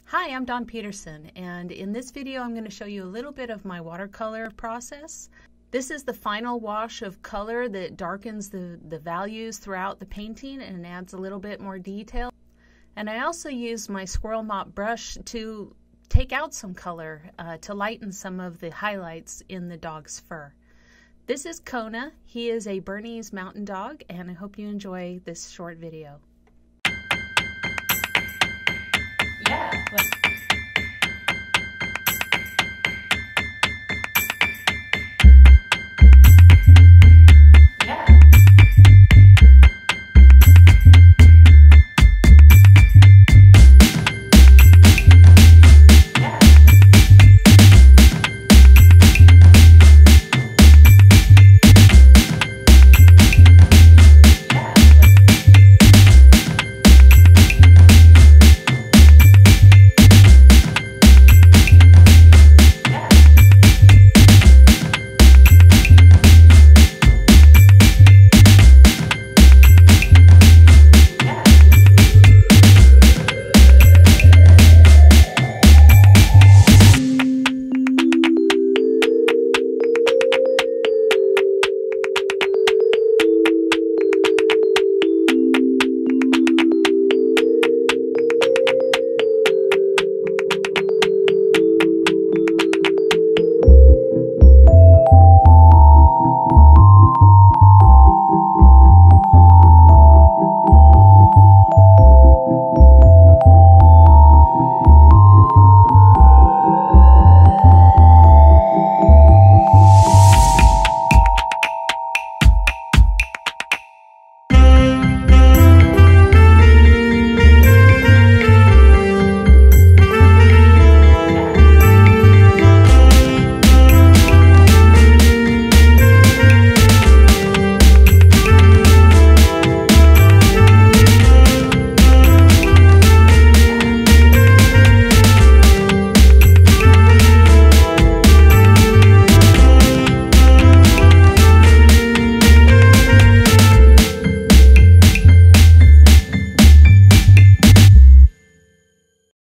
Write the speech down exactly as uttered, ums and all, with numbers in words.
Hi, I'm Dawn Peterson, and in this video I'm going to show you a little bit of my watercolor process. This is the final wash of color that darkens the, the values throughout the painting and adds a little bit more detail. And I also use my squirrel mop brush to take out some color uh, to lighten some of the highlights in the dog's fur. This is Kona. He is a Bernese mountain dog, and I hope you enjoy this short video.